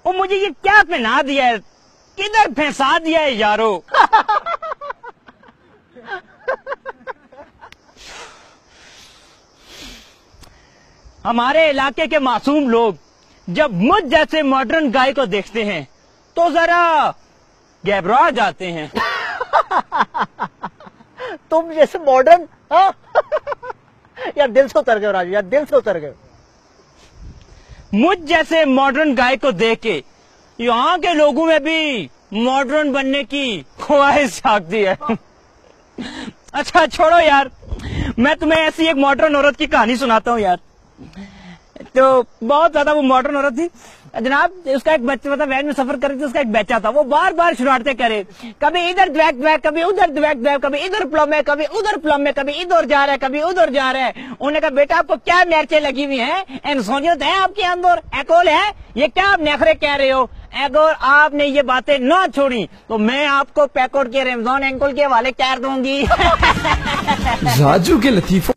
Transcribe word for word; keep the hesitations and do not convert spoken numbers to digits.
वो मुझे ये क्या पहना दिया है, किधर फंसा दिया है यारो। हमारे इलाके के मासूम लोग जब मुझ जैसे मॉडर्न गाय को देखते हैं तो जरा घबरा जाते हैं। तुम जैसे मॉडर्न, यार दिल से उतर गए राजू, यार दिल से उतर गए। मुझ जैसे मॉडर्न गाय को देख के यहाँ के लोगों में भी मॉडर्न बनने की ख्वाहिश जागती है। अच्छा छोड़ो यार, मैं तुम्हें ऐसी एक मॉडर्न औरत की कहानी सुनाता हूँ यार। तो बहुत ज्यादा वो मॉडर्न औरत थी जनाब, उसका एक बच्चा था, वैन में सफर कर रही थी, उसका एक बच्चा था, वो बार बार शरारतें करे, कभी इधर द्वैक द्वैक, कभी उधर द्वैक द्वैक, कभी इधर प्लम है, कभी उधर प्लम है, कभी इधर जा रहा है, कभी उधर जा रहा है। उन्होंने कहा बेटा आपको क्या मिर्चें लगी हुई हैं, इंसानियत है आपके अंदर, एकोल है, ये क्या आप नखरे कह रहे हो। अगर आपने ये बातें ना छोड़ी तो मैं आपको पैकोट के रमजान अंकल के हवाले कर दूंगी। राजू के लतीफों